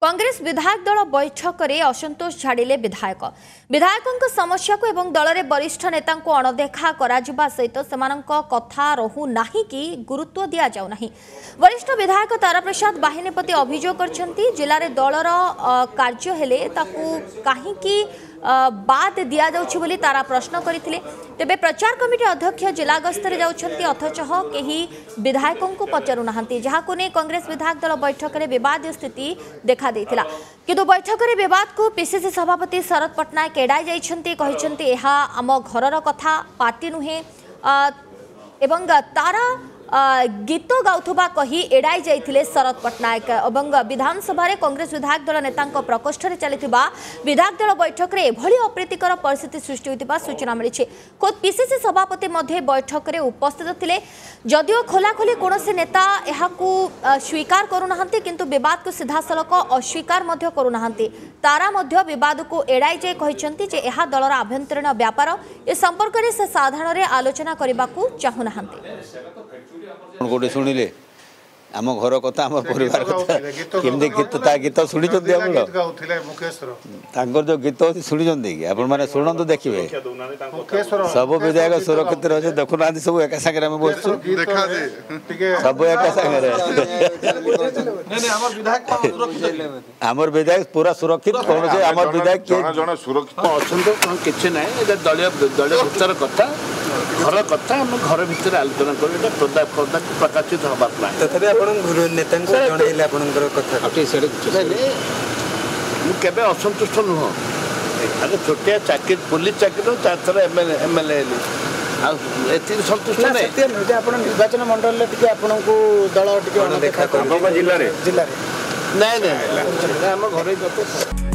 कांग्रेस विधायक दल बैठक में असंतोष झाड़िले विधायकों समस्या को एवं दल में वरिष्ठ नेता को अणदेखा सहित सेमानंक कथा रहू नाही कि गुरुत्व दि जाऊ नाही। वरिष्ठ विधायक ताराप्रसाद बाहिनीपति अभियोग करछंती जिले में दलर कार्य हेले ताकू काहींकी बाद दि जाउछि बोली तारा प्रश्न करथिले। तेबे प्रचार कमिटी अध्यक्ष जिला गस्तर जाउछंती अथच केही विधायकों को पचारू नाहंती, जहाको ने कांग्रेस विधायक दल बैठक में विवाद स्थिति देखा देथिला। किंतु बैठक में विवाद को पीसीसी सभापति शरद पट्टनायक एड़ाई जाइछंती, कहिछंती एहा आम घरर कथा, पार्टी नुहे एवं तारा गीत गाउथुबा कही एड़ाई जाइथिले शरद पट्टनायक। एवं विधानसभा रे कांग्रेस विधायक दल नेता प्रकोष्ठ में चलिथिबा विधायक दल बैठक में एभली अप्रीतिकर परिस्थिति सृष्टि होइतिबा सूचना मिली। खुद पीसीसी सभापति मध्य बैठक में उपस्थित थिले, जदिओ खोलाखोली कोनोसी नेता एहाकू स्वीकार करूनाहांती किंतु विवाद को सीधासलख अस्वीकार मध्य करूनाहांती। तारा मध्य विवाद को एड़ाई जाय कहिसंती जे एहा दलर आभ्यंतरीण व्यापार ए संपर्क में से साधारण रे आलोचना करबाकू चाहुनाहांती। गोटे शुणिले आम घर कथा आम परिवार कथा केमती गीत गीत शुणी जो गीत अच्छी शुणी आपण मैंने शुणु देखिए सब विधायक सुरक्षित रही देखुना सब एक सागर बस सब एक सागर आमर विधायक पूरा सुरक्षित कौन से आम विधायक किसी ना दलिया दलिया कथा घर कथा आम घर भितर आलोचना कर प्रकाशित हवा केबे असंतुष्ट नुह आगे छोटिया चाकरी पुलिस चाकरी चार थर एमएलए संतुष्ट निर्वाचन मंडल दल जिले ना घर